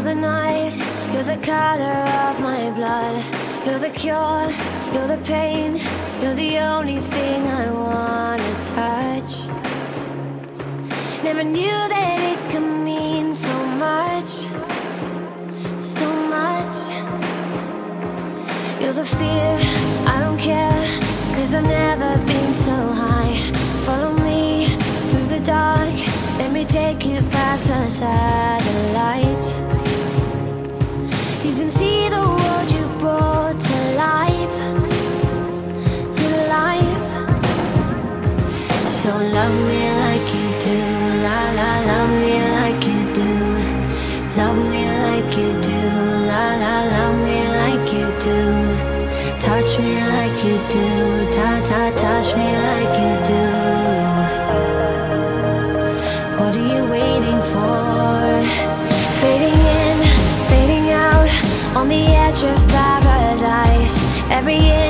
You're the night, you're the color of my blood. You're the cure, you're the pain. You're the only thing I wanna touch. Never knew that it could mean so much, so much. You're the fear, I don't care, 'cause I've never been so high. Follow me through the dark, let me take you past the satellites. You can see the world you brought to life, to life. So love me like you do, la la, love me like you do. Love me like you do, la la, love me like you do. Touch me like you do, ta ta, touch me like you do. What are you waiting for? Fading in, fading out, on the edge of paradise. Every